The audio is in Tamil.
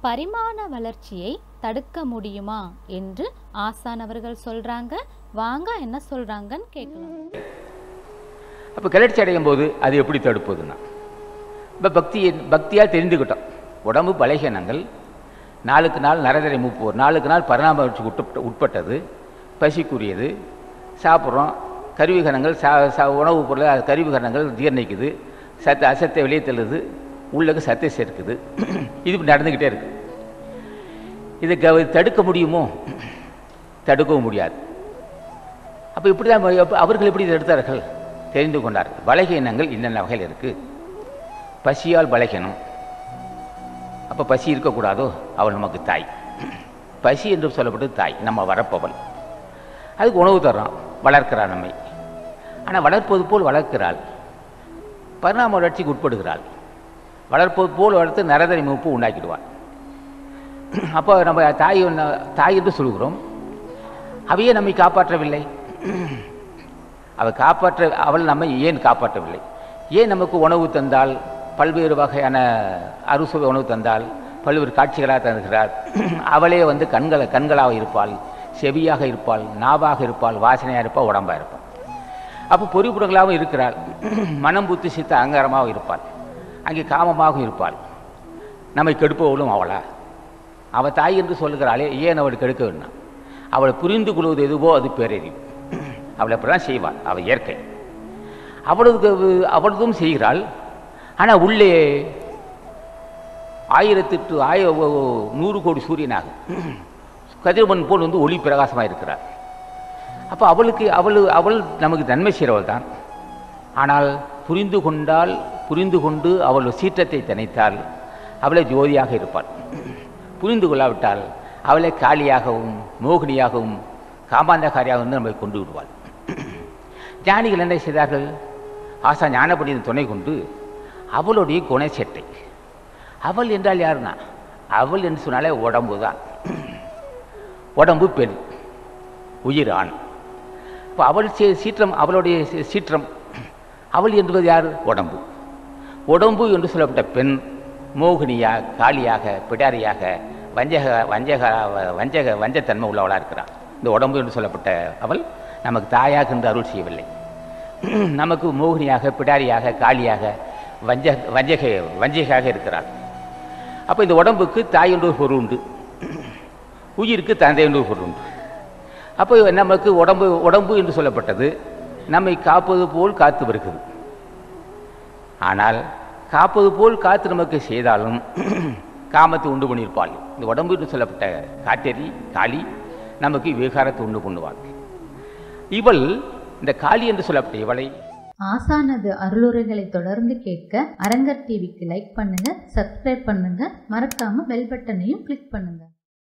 பரிமாண வளர்ச்சியை தடுக்க முடியுமா என்று ஆசான் அவர்கள் சொல்றாங்க. வாங்க என்ன சொல்றாங்கன்னு கேட்கலாம். அப்போ கிளர்ச்சி அடையும் போது அது எப்படி தடுப்பதுன்னா, இப்போ பக்தியால் தெரிந்துக்கிட்டோம். உடம்பு பலகீனங்கள், நாளுக்கு நாள் நரதரை மூப்பு, நாளுக்கு நாள் பரிணாம வளர்ச்சிக்கு உட்பட்டது, பசிக்குரியது, சாப்பிட்றோம், கருவிகரணங்கள் உணவுப் பொருள் கருவிகரணங்கள் ஜீரணிக்குது, அசத்தை வெளியே தள்ளுது, உள்ளுக்கு சத்தை சேர்க்குது. இது நடந்துக்கிட்டே இருக்கு. இதை தடுக்க முடியுமோ? தடுக்கவும் முடியாது. அப்போ இப்படி தான் அவர்கள் எப்படி தடுத்தார்கள்? தெரிந்து கொண்டார்கள். பலகீனங்கள் என்னென்ன வகையில் இருக்குது. பசியால் பலகீனம். அப்போ பசி இருக்கக்கூடாதோ? அவள் நமக்கு தாய். பசி என்று சொல்லப்பட்டது தாய், நம்ம வரப்பவள். அதுக்கு உணவு தர்றோம், வளர்க்கிறாள் நம்மை. ஆனால் வளர்ப்பது போல் வளர்க்கிறாள், பரிணாம வளர்ச்சிக்கு உட்படுகிறாள். வளர்ப்பது போல் வளர்த்து நரதரி மூப்பு உண்டாக்கிடுவாள். அப்போ நம்ம தாய் என்று சொல்கிறோம். அவையே நம்மை காப்பாற்றவில்லை. அவள் நம்மை ஏன் காப்பாற்றவில்லை? ஏன் நமக்கு உணவு தந்தால், பல்வேறு வகையான அறுசுவை உணவு தந்தால், பல்வேறு காட்சிகளாக தருகிறாள். அவளே கண்களாக இருப்பாள், செவியாக இருப்பாள், நாவாக இருப்பாள், வாசனையாக இருப்பாள், உடம்பாக இருப்பாள். அப்போ பொறிப்புடங்களாகவும் இருக்கிறாள். மனம் புத்தி சித்த அகங்காரமாக இருப்பாள். அங்கே காமமாகவும் இருப்பாள். நம்மை கெடுப்பவளும் அவளா? அவள் தாய் என்று சொல்லுகிறாளே, ஏன் அவள் கெடுக்க வேண்டாம்? அவளை புரிந்து கொள்வது எதுவோ அது பேரறிவு. அவளை அப்படிதான் செய்வாள். அவள் இயற்கை. அவளதும் செய்கிறாள். ஆனால் உள்ளே 100 கோடி சூரியனாக கதிரவன் போல் ஒளி பிரகாசமாக இருக்கிறாள். அப்போ அவள் நமக்கு நன்மை செய்கிறவள் தான். ஆனால் புரிந்து கொண்டு அவள் சீற்றத்தை தணித்தால் அவளை ஜோதியாக இருப்பாள். புரிந்து கொள்ளாவிட்டால் அவளை காளியாகவும் மோகினியாகவும் காமாந்தகாரியாகவும் நம்மை கொண்டு விடுவாள். ஞானிகள் என்ன செய்தார்கள்? ஆசா ஞானப்படியின் துணை கொண்டு அவளுடைய குணச்சேட்டை. அவள் என்றால் யாருன்னா, அவள் என்று சொன்னாலே உடம்பு தான். உடம்பு பெண், உயிர் ஆண். இப்போ அவளுடைய சீற்றம். அவள் என்பது யார்? உடம்பு. உடம்பு என்று சொல்லப்பட்ட பெண் மோகினியாக, காளியாக, பிடாரியாக, வஞ்சத்தன்மை உள்ளவளாக இருக்கிறாள். இந்த உடம்பு என்று சொல்லப்பட்ட அவள் நமக்கு தாயாக என்று அருள் செய்யவில்லை. நமக்கு மோகினியாக, பிடாரியாக, காளியாக, வஞ்சகையாக இருக்கிறாள். அப்போ இந்த உடம்புக்கு தாய் என்று ஒரு பொருள் உண்டு, உயிருக்கு தந்தை என்று ஒரு பொருள் உண்டு. அப்போ நமக்கு உடம்பு என்று சொல்லப்பட்டது நம்மை காப்பது போல் காத்து வருகிறது. ஆனால் காப்பது போல் காத்து நமக்கு செய்தாலும் காமத்தை உண்டு பண்ணியிருப்பாள். இந்த உடம்பு என்று சொல்லப்பட்ட காட்டேரி காளி நமக்கு விகாரத்தை உண்டு பண்ணுவாள். இவள் இந்த காளி என்று சொல்லப்பட்ட இவளை ஆசானது அருளுரைகளை தொடர்ந்து கேட்க அரங்கர் டிவிக்கு லைக் பண்ணுங்க, சப்ஸ்கிரைப் பண்ணுங்க, மறக்காம பெல் பட்டனையும் கிளிக் பண்ணுங்க.